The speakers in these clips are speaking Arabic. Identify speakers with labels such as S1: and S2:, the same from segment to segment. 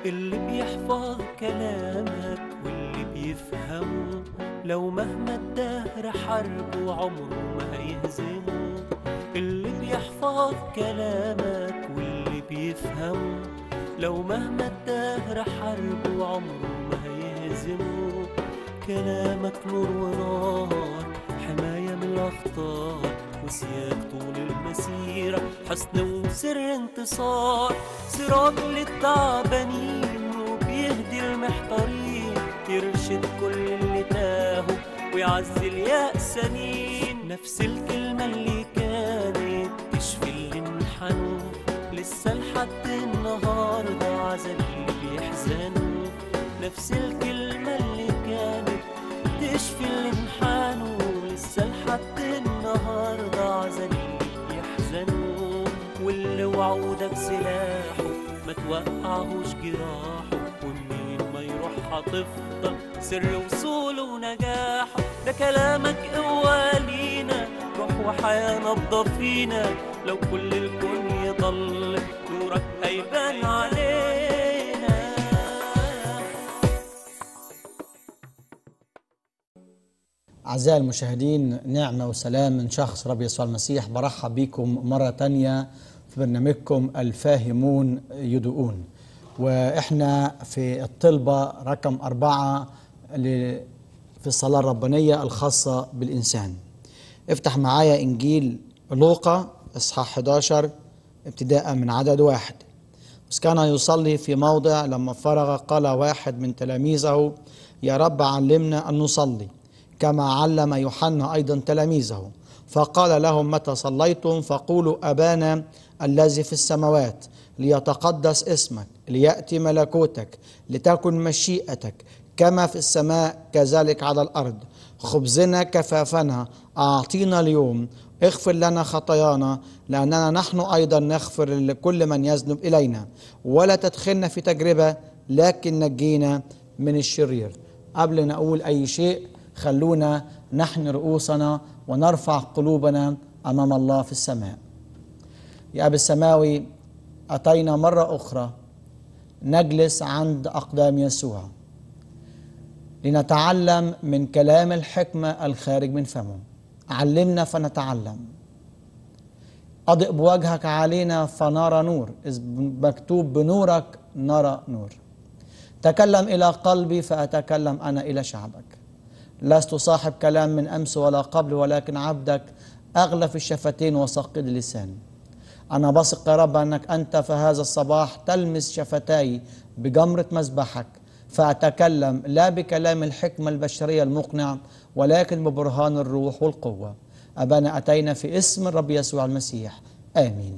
S1: اللي بيحفظ كلامك واللي بيفهمه، لو مهما الدهر حربه عمره ما هيهزمه. اللي بيحفظ كلامك واللي بيفهمه، لو مهما الدهر حربه عمره ما هيهزمه. كلامك نور ونار، حماية من الأخطار، وسياج طول المسيرة، حسن وسر انتصار. سراج للتعبانين وبيهدي المحتارين، يرشد كل اللي تاهوا ويعزي اليأسانين. نفس الكلمة اللي كانت تشفي اللي انحنوا، لسه لحد النهاردة عزل اللي بيحزنوا. نفس الكلمة اللي كانت تشفي اللي انحنوا، لسه لحد النهاردة عزل اللي يحزنوا. واللي وعودك سلاحه ما توقعهوش جراحه، ومنين ما يروح هتفضل سر وصوله ونجاحه. ده كلامك قوة لينا، روح وحياة نبضة فينا، لو كل الكون يضل نورك هيبان علينا.
S2: أعزائي المشاهدين، نعمة وسلام من شخص رب يسوع المسيح. برحب بكم مرة تانية في برنامجكم الفاهمون يدؤون، وإحنا في الطلبة رقم 4 في الصلاة الربانية الخاصة بالإنسان. افتح معايا إنجيل لوقا إصحاح 11 ابتداء من عدد 1. بس كان يصلي في موضع، لما فرغ قال واحد من تلاميذه: يا رب علمنا أن نصلي كما علم يوحنا أيضا تلاميذه. فقال لهم: متى صليتم فقولوا: أبانا الذي في السماوات، ليتقدس اسمك، ليأتي ملكوتك، لتكن مشيئتك كما في السماء كذلك على الأرض. خبزنا كفافنا أعطينا اليوم، اغفر لنا خطايانا لأننا نحن أيضا نغفر لكل من يذنب إلينا، ولا تدخلنا في تجربة لكن نجينا من الشرير. قبل أن أقول أي شيء خلونا نحن رؤوسنا ونرفع قلوبنا أمام الله في السماء. يا أبي السماوي، أتينا مرة أخرى نجلس عند أقدام يسوع لنتعلم من كلام الحكمة الخارج من فمه. علمنا فنتعلم، أضئ بوجهك علينا فنرى نور، إذ مكتوب بنورك نرى نور. تكلم إلى قلبي فأتكلم أنا إلى شعبك. لست صاحب كلام من أمس ولا قبل، ولكن عبدك أغلف الشفتين وثقيل اللسان. أنا بثق يا رب أنك أنت في هذا الصباح تلمس شفتاي بجمرة مذبحك، فأتكلم لا بكلام الحكمة البشرية المقنع، ولكن ببرهان الروح والقوة. أبانا أتينا في اسم الرب يسوع المسيح، آمين.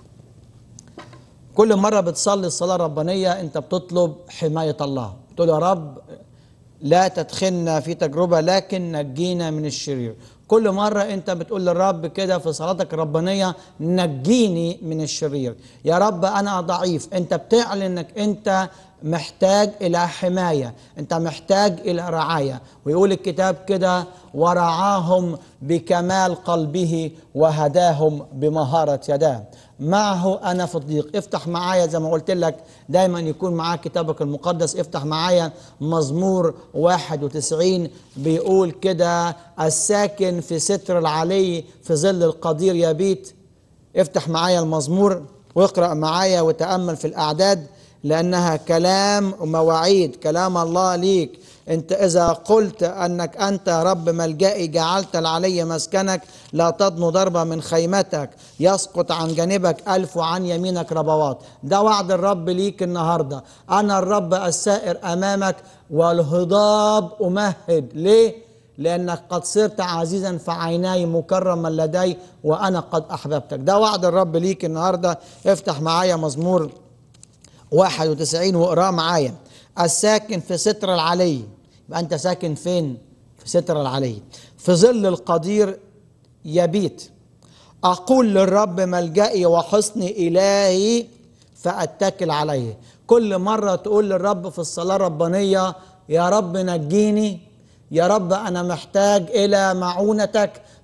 S2: كل مرة بتصلي الصلاة الربانية أنت بتطلب حماية الله، تقول يا رب لا تدخلنا في تجربة لكن نجينا من الشرير. كل مرة أنت بتقول للرب كده في صلاتك الربانية: نجيني من الشرير. يا رب أنا ضعيف. أنت بتعلن أنك أنت محتاج إلى حماية، أنت محتاج إلى رعاية. ويقول الكتاب كده: ورعاهم بكمال قلبه وهداهم بمهارة يداه. معه أنا في الضيق. افتح معايا زي ما قلت لك دايما يكون معاك كتابك المقدس. افتح معايا مزمور 91 بيقول كده: الساكن في ستر العلي في ظل القدير يبيت. افتح معايا المزمور واقرأ معايا وتأمل في الأعداد، لأنها كلام ومواعيد، كلام الله ليك. أنت إذا قلت أنك أنت رب ملجئي، جعلت العلي مسكنك، لا تضن ضربة من خيمتك، يسقط عن جانبك 1000 وعن يمينك ربوات. ده وعد الرب ليك النهاردة. أنا الرب السائر أمامك والهضاب أمهد. ليه؟ لأنك قد صرت عزيزا في عيناي، مكرما لدي، وأنا قد أحببتك. ده وعد الرب ليك النهاردة. افتح معايا مزمور 91 واقراه معايا: الساكن في ستر العلي. يبقى أنت ساكن فين؟ في ستر العلي. في ظل القدير يبيت. أقول للرب ملجئي وحصني إلهي فأتكل عليه. كل مرة تقول للرب في الصلاة الربانية: يا رب نجيني، يا رب أنا محتاج إلى معونتك،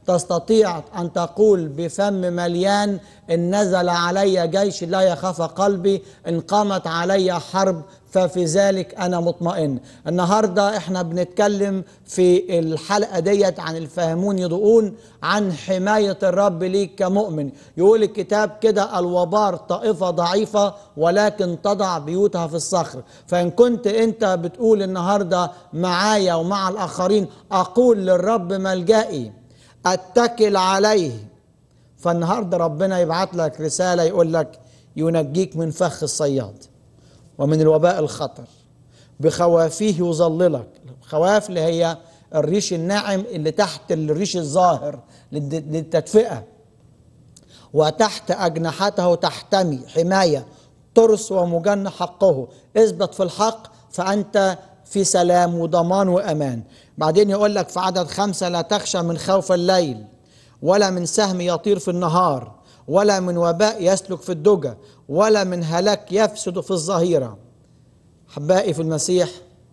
S2: تستطيع أن تقول بفم مليان إن نزل علي جيش لا يخاف قلبي، إن قامت علي حرب ففي ذلك أنا مطمئن. النهاردة إحنا بنتكلم في الحلقة ديت عن الفاهمون يضوءون، عن حماية الرب ليك كمؤمن. يقول الكتاب كده: الوبار طائفة ضعيفة ولكن تضع بيوتها في الصخر. فإن كنت أنت بتقول النهاردة معايا ومع الآخرين أقول للرب ملجئي أتكل عليه، فالنهاردة ربنا يبعت لك رسالة يقول لك ينجيك من فخ الصياد ومن الوباء الخطر، بخوافيه يظللك. الخواف اللي هي الريش الناعم اللي تحت الريش الظاهر للتدفئة، وتحت أجنحته تحتمي حماية ترس ومجن حقه. اثبت في الحق فأنت في سلام وضمان وأمان. بعدين يقول لك في عدد 5: لا تخشى من خوف الليل، ولا من سهم يطير في النهار، ولا من وباء يسلك في الدجى، ولا من هلاك يفسد في الظهيرة. أحبائي في المسيح،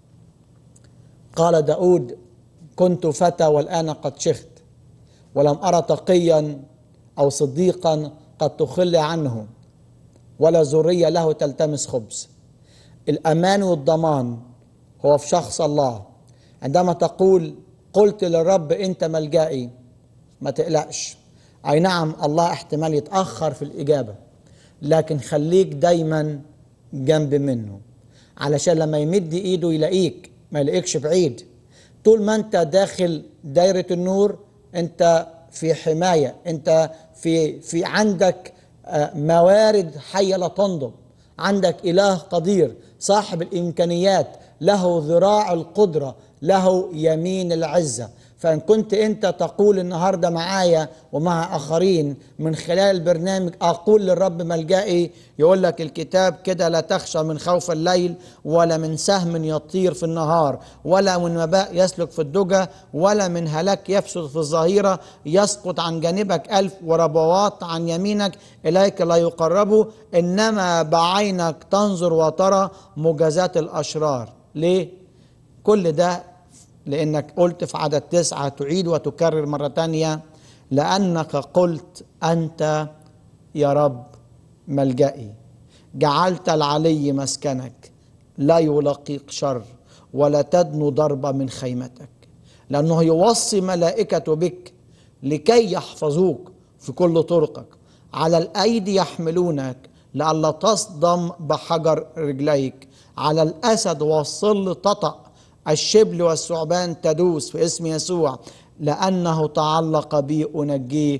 S2: قال داود: كنت فتى والآن قد شخت، ولم أرى تقيا أو صديقا قد تخلى عنه، ولا ذرية له تلتمس خبز. الأمان والضمان هو في شخص الله. عندما تقول قلت للرب أنت ملجئي، ما تقلقش. أي نعم الله احتمال يتأخر في الإجابة، لكن خليك دايما جنب منه، علشان لما يمد إيده يلاقيك، ما يلاقيكش بعيد. طول ما أنت داخل دايرة النور أنت في حماية، أنت في عندك موارد حية لا تنضب، عندك إله قدير صاحب الإمكانيات، له ذراع القدرة، له يمين العزة. فإن كنت أنت تقول النهاردة معايا ومع آخرين من خلال البرنامج أقول للرب ملجئي، يقول لك الكتاب كده: لا تخشى من خوف الليل، ولا من سهم يطير في النهار، ولا من وباء يسلك في الدجى، ولا من هلاك يفسد في الظهيرة. يسقط عن جانبك 1000 وربوات عن يمينك، إليك لا يقربوا، إنما بعينك تنظر وترى مجازات الأشرار. ليه؟ كل ده لأنك قلت في عدد 9 تعيد وتكرر مرة تانية: لأنك قلت أنت يا رب ملجئي، جعلت العلي مسكنك، لا يلاقيك شر ولا تدنو ضربة من خيمتك، لأنه يوصي ملائكته بك لكي يحفظوك في كل طرقك، على الأيدي يحملونك لئلا تصدم بحجر رجليك، على الأسد والصل تطأ، الشبل والثعبان تدوس في اسم يسوع. لأنه تعلق بي أنجيه،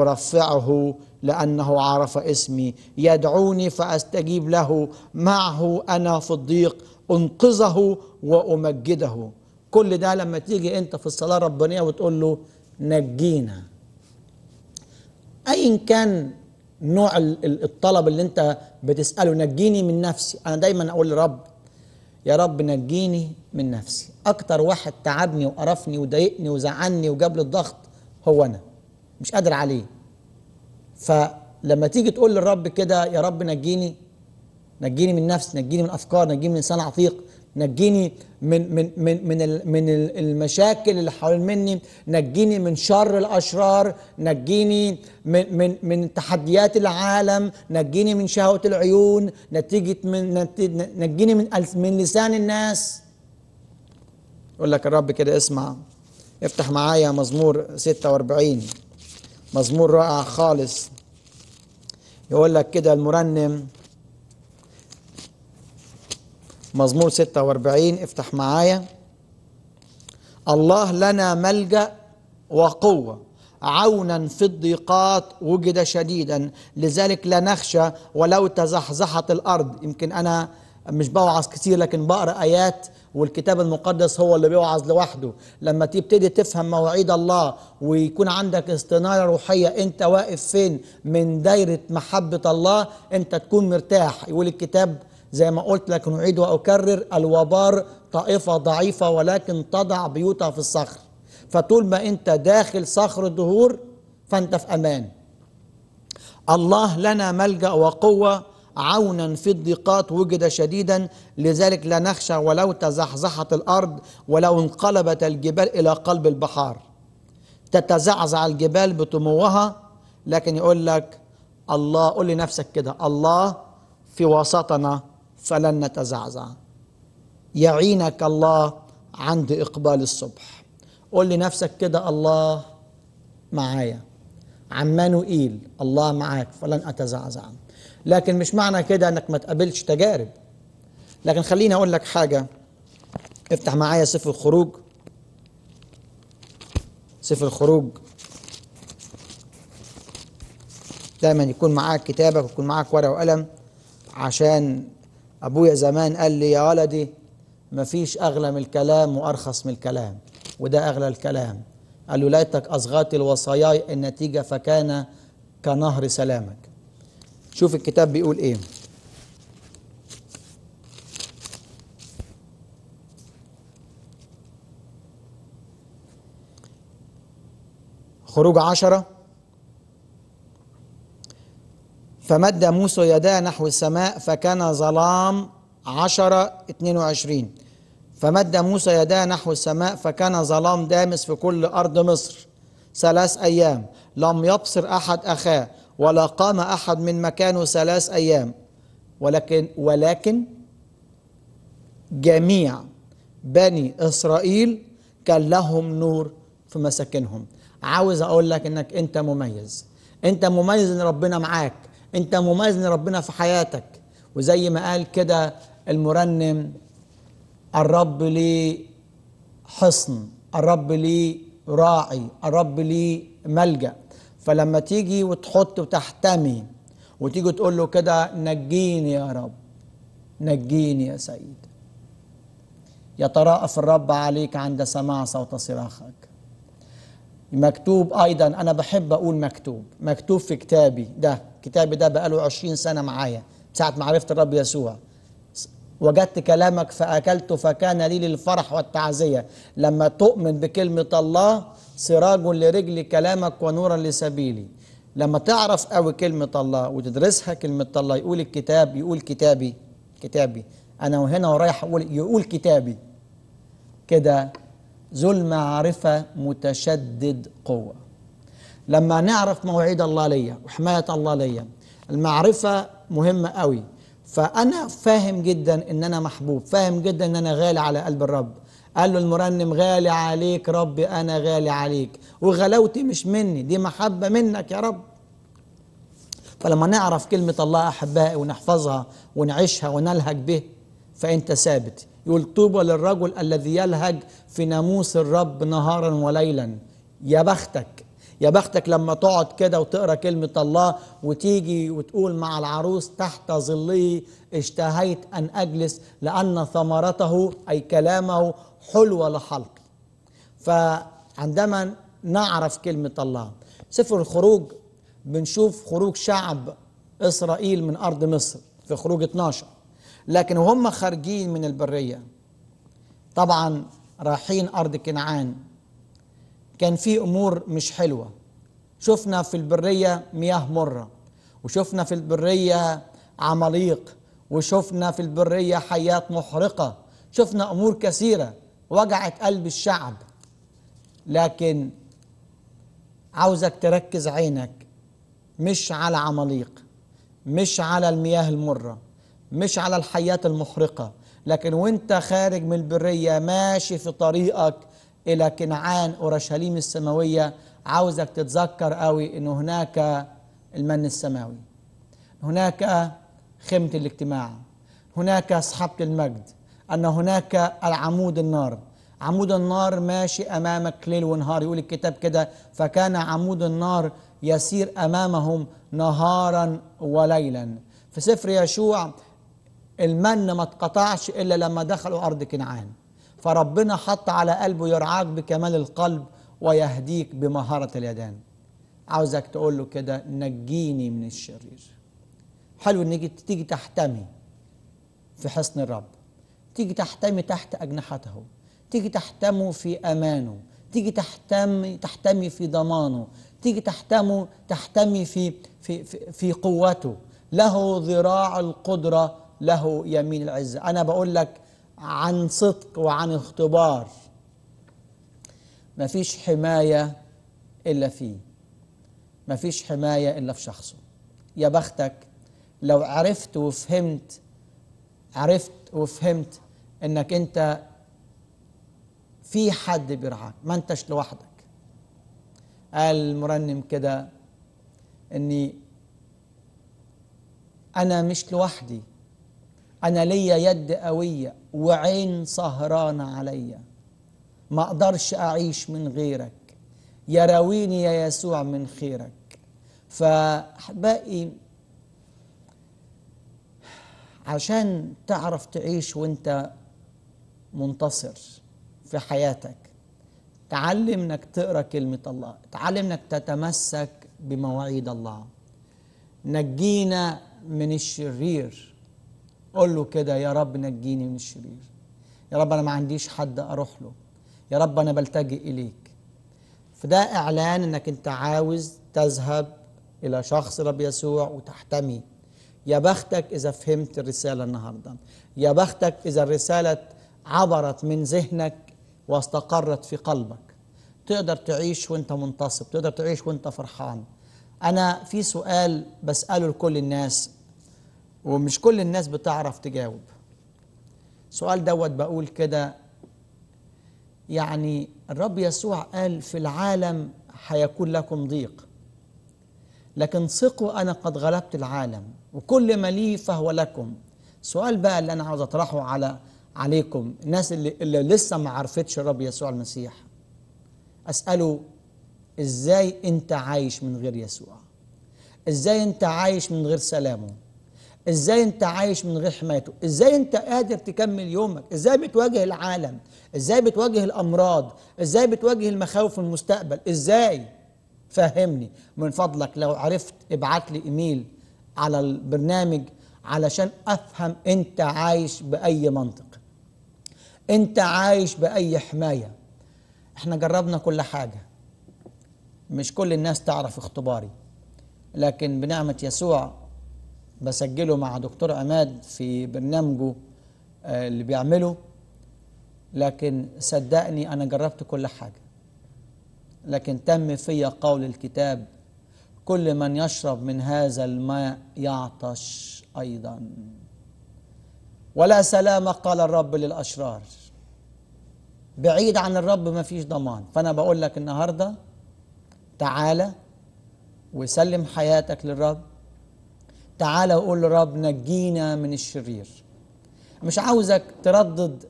S2: أرفعه لأنه عرف اسمي، يدعوني فأستجيب له، معه أنا في الضيق أنقذه وأمجده. كل ده لما تيجي أنت في الصلاة الربانية وتقول له نجينا، أيا كان نوع الطلب اللي أنت بتسأله. نجيني من نفسي، أنا دايما أقول لرب: يا رب نجيني من نفسي. أكتر واحد تعبني وقرفني وضايقني وزعلني وجاب لي الضغط هو أنا، مش قادر عليه. فلما تيجي تقول للرب كده: يا رب نجيني، نجيني من نفسي، نجيني من أفكار، نجيني من لسان عتيق، نجيني من المشاكل اللي حوالين مني، نجيني من شر الأشرار، نجيني من تحديات العالم، نجيني من شهوة العيون، نجيني من لسان الناس. يقول لك الرب كده، اسمع، افتح معايا مزمور 46، مزمور رائع خالص. يقول لك كده المرنم، مزمور 46، افتح معايا: الله لنا ملجأ وقوة، عونا في الضيقات وجد شديدا، لذلك لا نخشى ولو تزحزحت الأرض. يمكن أنا مش بوعظ كتير، لكن بقرأ آيات، والكتاب المقدس هو اللي بيوعظ لوحده. لما تبتدي تفهم مواعيد الله ويكون عندك استنارة روحية، انت واقف فين من دايرة محبة الله، انت تكون مرتاح. يقول الكتاب زي ما قلت لك نعيد وأكرر: الوبار طائفة ضعيفة ولكن تضع بيوتها في الصخر. فطول ما انت داخل صخر الدهور فانت في أمان. الله لنا ملجأ وقوة، عونا في الضيقات وجد شديدا، لذلك لا نخشى ولو تزحزحت الأرض، ولو انقلبت الجبال إلى قلب البحار. تتزعزع الجبال بطموها، لكن يقول لك الله، قول لنفسك كده: الله في وسطنا فلن نتزعزع. يعينك الله عند إقبال الصبح. قول لنفسك كده: الله معايا، عمانوئيل، الله معاك فلن أتزعزع. لكن مش معنى كده أنك ما تقابلش تجارب. لكن خليني أقول لك حاجة. افتح معايا سفر الخروج. سفر الخروج دايما يكون معاك كتابك ويكون معاك ورقة وقلم، عشان أبويا زمان قال لي: يا ولدي مفيش أغلى من الكلام وأرخص من الكلام، وده أغلى الكلام. قال له: ليتك أصغات الوصاياي النتيجة فكان كنهر سلامك. شوف الكتاب بيقول إيه. خروج 10: فمد موسى يداه نحو السماء فكان ظلام. 10:22: فمد موسى يداه نحو السماء فكان ظلام دامس في كل أرض مصر 3 أيام، لم يبصر أحد أخاه ولا قام أحد من مكانه 3 أيام، ولكن جميع بني إسرائيل كان لهم نور في مساكنهم. عاوز أقول لك إنك أنت مميز. أنت مميز إن ربنا معاك. أنت مميز إن ربنا في حياتك. وزي ما قال كده المرنم: الرب لي حصن، الرب لي راعي، الرب لي ملجأ. فلما تيجي وتحط وتحتمي وتيجي تقول له كده: نجيني يا رب، نجيني يا سيد، يتراءف الرب عليك عند سماع صوت صراخك. مكتوب أيضا، أنا بحب أقول مكتوب في كتابي ده بقاله 20 سنة معايا ساعة ما عرفت الرب يسوع: وجدت كلامك فأكلت فكان لي للفرح والتعزية. لما تؤمن بكلمة الله سراج لرجل كلامك ونورا لسبيلي. لما تعرف قوي كلمة الله وتدرسها كلمة الله، يقول الكتاب، يقول كتابي أنا وهنا ورايح يقول كتابي كده: ذو المعرفة متشدد قوة. لما نعرف مواعيد الله ليا وحماية الله ليا، المعرفة مهمة قوي. فأنا فاهم جدا إن أنا محبوب، فاهم جدا إن أنا غالي على قلب الرب. قال له المرنم: غالي عليك ربي، أنا غالي عليك، وغلاوتي مش مني، دي محبة منك يا رب. فلما نعرف كلمة الله أحبائي ونحفظها ونعيشها ونلهج به، فأنت ثابت. يقول: طوبى للرجل الذي يلهج في ناموس الرب نهارا وليلا. يا بختك، يا بختك لما تقعد كده وتقرأ كلمة الله وتيجي وتقول مع العروس: تحت ظله اشتهيت أن أجلس لأن ثمرته أي كلامه حلوة لحلقي. فعندما نعرف كلمة الله، سفر الخروج بنشوف خروج شعب إسرائيل من أرض مصر في خروج 12. لكن وهم خارجين من البرية طبعا رايحين أرض كنعان، كان في أمور مش حلوة. شفنا في البرية مياه مرة، وشفنا في البرية عماليق، وشفنا في البرية حياة محرقة، شفنا أمور كثيرة وجعت قلب الشعب. لكن عاوزك تركز عينك مش على عماليق، مش على المياه المرة، مش على الحياة المحرقة، لكن وانت خارج من البرية ماشي في طريقك إلى كنعان أورشليم السماوية، عاوزك تتذكر قوي إنه هناك المن السماوي، هناك خيمة الاجتماع، هناك أصحاب المجد، أن هناك العمود النار. عمود النار ماشي أمامك ليل ونهار. يقول الكتاب كده: فكان عمود النار يسير أمامهم نهارا وليلا. في سفر يشوع المن ما اتقطعش إلا لما دخلوا أرض كنعان. فربنا حط على قلبه: يرعاك بكمال القلب ويهديك بمهارة اليدان. عاوزك تقول له كده: نجيني من الشرير. حلو انك تيجي تحتمي في حصن الرب، تيجي تحتمي تحت أجنحته، تيجي تحتمي في أمانه، تيجي تحتمي في ضمانه، تيجي تحتمي في قوته. له ذراع القدرة، له يمين العزة. أنا بقول لك عن صدق وعن اختبار، مفيش حماية إلا فيه، مفيش حماية إلا في شخصه. يا بختك لو عرفت وفهمت إنك أنت في حد بيرعاك، ما أنتش لوحدك. قال المرنم كده إني أنا مش لوحدي، أنا ليا يد قوية وعين سهرانة عليا، ما أقدرش أعيش من غيرك، يراويني يا يسوع من خيرك. فأحبائي عشان تعرف تعيش وانت منتصر في حياتك، تعلم انك تقرأ كلمة الله، تعلم انك تتمسك بمواعيد الله. نجينا من الشرير، قول له كده يا رب نجيني من الشرير. يا رب أنا ما عنديش حد أروح له، يا رب أنا بلتجئ إليك. فده إعلان أنك أنت عاوز تذهب إلى شخص رب يسوع وتحتمي. يا بختك إذا فهمت الرسالة النهاردة، يا بختك إذا الرسالة عبرت من ذهنك واستقرت في قلبك. تقدر تعيش وانت منتصب، تقدر تعيش وانت فرحان. أنا في سؤال بسأله لكل الناس ومش كل الناس بتعرف تجاوب. سؤال دوت بقول كده، يعني الرب يسوع قال في العالم هيكون لكم ضيق، لكن ثقوا أنا قد غلبت العالم وكل ما لي فهو لكم. سؤال بقى اللي أنا عاوز أطرحه عليكم الناس اللي لسه ما عرفتش الرب يسوع المسيح، أسأله إزاي أنت عايش من غير يسوع؟ إزاي أنت عايش من غير سلامه؟ إزاي أنت عايش من غير حمايته؟ إزاي أنت قادر تكمل يومك؟ إزاي بتواجه العالم؟ إزاي بتواجه الأمراض؟ إزاي بتواجه المخاوف المستقبل؟ إزاي؟ فهمني من فضلك. لو عرفت ابعت لي إيميل على البرنامج علشان أفهم أنت عايش بأي منطق، أنت عايش بأي حماية. إحنا جربنا كل حاجة، مش كل الناس تعرف اختباري، لكن بنعمة يسوع بسجله مع دكتور عماد في برنامجه اللي بيعمله. لكن صدقني أنا جربت كل حاجة، لكن تم في قول الكتاب كل من يشرب من هذا الماء يعطش أيضا، ولا سلام قال الرب للأشرار. بعيد عن الرب ما فيش ضمان. فأنا بقول لك النهاردة تعالى وسلم حياتك للرب، تعالى وقول للرب نجينا من الشرير. مش عاوزك تردد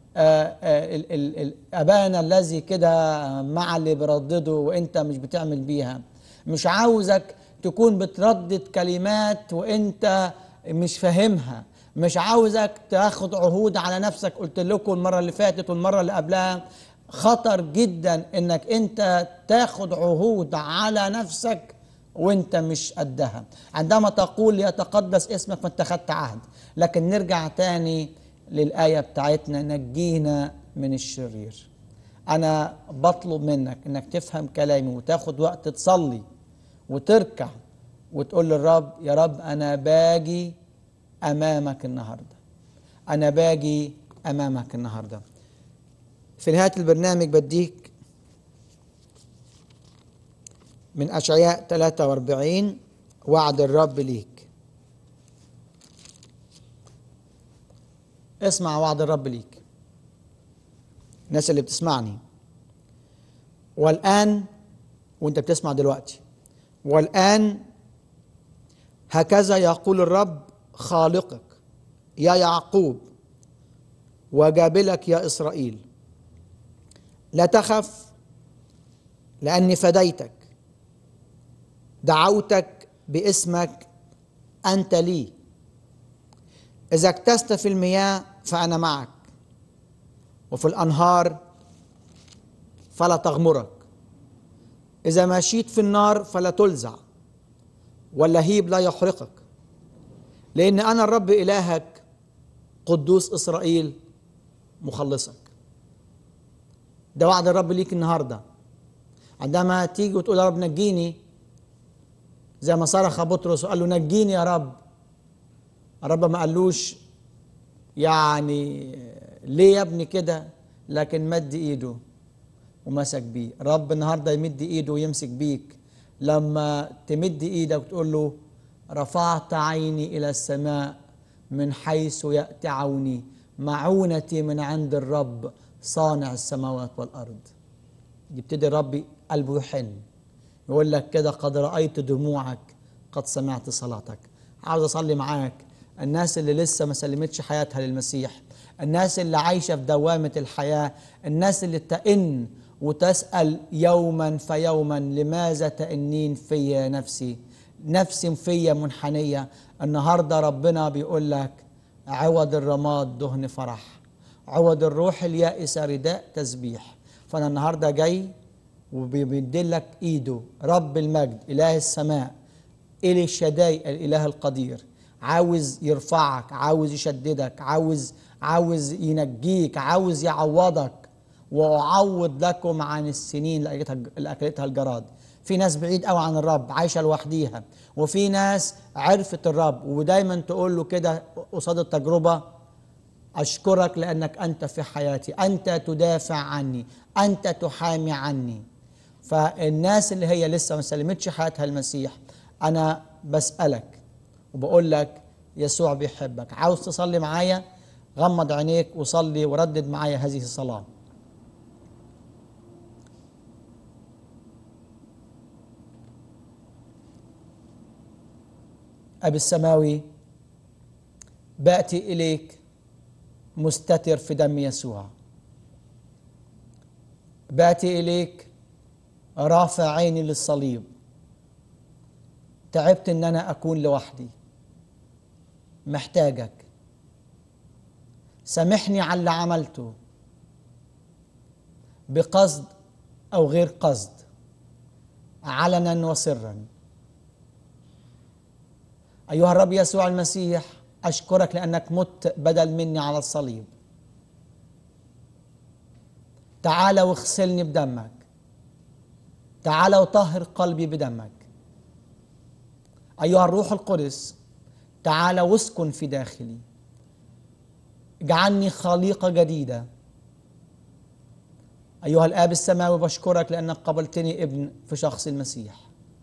S2: أبانا الذي كده مع اللي بردده وانت مش بتعمل بيها. مش عاوزك تكون بتردد كلمات وانت مش فاهمها. مش عاوزك تاخد عهود على نفسك. قلت لكم المرة اللي فاتت والمرة اللي قبلها خطر جدا انك انت تاخد عهود على نفسك وانت مش قدها. عندما تقول يتقدس اسمك فانت خدت عهد. لكن نرجع تاني للآية بتاعتنا نجينا من الشرير. أنا بطلب منك إنك تفهم كلامي وتاخد وقت تصلي وتركع وتقول للرب يا رب أنا باجي أمامك النهاردة، أنا باجي أمامك النهاردة. في نهاية البرنامج بديك من أشعياء 43 وعد الرب ليك. اسمع وعد الرب ليك، الناس اللي بتسمعني والآن وانت بتسمع دلوقتي، والآن هكذا يقول الرب خالقك يا يعقوب وجابلك يا إسرائيل، لا تخف لأني فديتك، دعوتك باسمك أنت لي، إذا اكتست في المياه فأنا معك وفي الأنهار فلا تغمرك، إذا مشيت في النار فلا تلزع واللهيب لا يحرقك، لأن أنا الرب إلهك قدوس إسرائيل مخلصك. ده وعد الرب ليك النهاردة. عندما تيجي وتقول يا رب نجيني، زي ما صرخ بطرس وقال له نجيني يا رب، الرب ما قالوش يعني ليه يا ابني كده، لكن مد ايده ومسك بيه. رب النهارده يمد ايده ويمسك بيك لما تمد ايدك وتقول له رفعت عيني الى السماء من حيث يأتي عوني، معونتي من عند الرب صانع السماوات والارض. يبتدي الرب قلبه يحن، يقول لك كده قد رأيت دموعك، قد سمعت صلاتك. عاوز اصلي معاك الناس اللي لسه ما سلمتش حياتها للمسيح، الناس اللي عايشة في دوامة الحياة، الناس اللي تئن وتسأل يوما فيوما لماذا تئنين في نفسي، نفسي في منحنية. النهاردة ربنا بيقول لك عوض الرماد دهن فرح، عوض الروح اليائسة رداء تسبيح. فأنا النهاردة جاي وبيدلك إيده رب المجد إله السماء إلي الشداي الإله القدير، عاوز يرفعك، عاوز يشددك، عاوز ينجيك، عاوز يعوضك. وأعوض لكم عن السنين اللي أكلتها الجراد. في ناس بعيد قوي عن الرب عايشة لوحديها، وفي ناس عرفت الرب ودايما تقول له كده قصاد التجربة أشكرك لأنك أنت في حياتي، أنت تدافع عني، أنت تحامي عني. فالناس اللي هي لسه ما سلمتش حياتها المسيح، أنا بسألك وبقول لك يسوع بيحبك. عاوز تصلي معايا؟ غمض عينيك وصلي وردد معايا هذه الصلاة. أبي السماوي، بأتي إليك مستتر في دم يسوع، بأتي إليك رافع عيني للصليب. تعبت إن أنا أكون لوحدي، محتاجك. سامحني على اللي عملته بقصد أو غير قصد، علنا وسرا. أيها الرب يسوع المسيح، أشكرك لأنك مت بدل مني على الصليب. تعال واغسلني بدمك، تعال وطهر قلبي بدمك. أيها الروح القدس، تعال واسكن في داخلي، اجعلني خليقة جديدة. أيها الآب السماوي، بشكرك لأنك قبلتني ابن في شخص المسيح.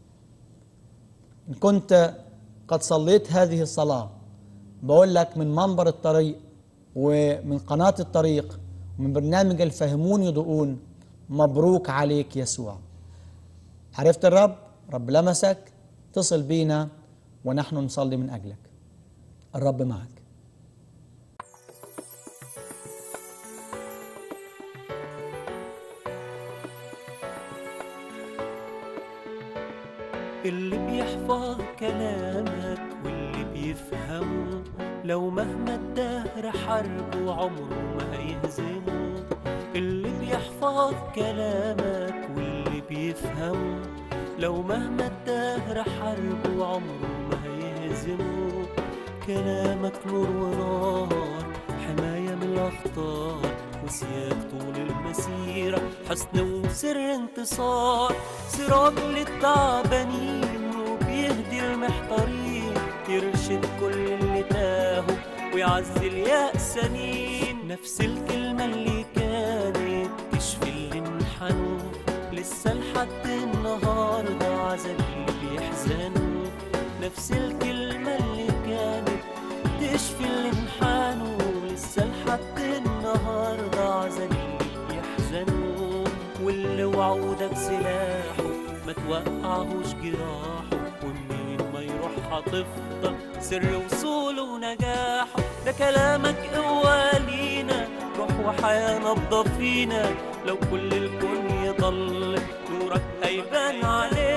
S2: إن كنت قد صليت هذه الصلاة، بقول لك من منبر الطريق ومن قناة الطريق ومن برنامج الفهمون يضوءون، مبروك عليك يسوع. عرفت الرب، رب لمسك، اتصل بينا ونحن نصلي من أجلك. الرب معك.
S1: اللي بيحفظ كلامك واللي بيفهمه، لو مهما الدهر حربه عمره ما هيهزمه. اللي بيحفظ كلامك واللي بيفهمه، لو مهما الدهر حربه عمره ما هيهزمه. كلامك نور ونار، حماية من الأخطار، وسياج طول المسيرة، حسن وسر انتصار. سراج للتعبانين وبيهدي المحتارين، يرشد كل اللي تاهوا ويعزي اليأسانين. نفس الكلمة اللي كانت تشفي اللي انحنوا، لسه لحد النهاردة عزل اللي بيحزنوا. نفس الكلمة اللي كانت تشفي اللي انحنوا، لسه لحد النهاردة عزل اللي بيحزنوا. واللي وعودك سلاحه ما توقعهوش جراحه، ومنين ما يروح هتفضل سر وصوله ونجاحه. ده كلامك قوة لينا، روح وحياة نبضة فينا. لو كل الكون يضل نورك هيبان علينا.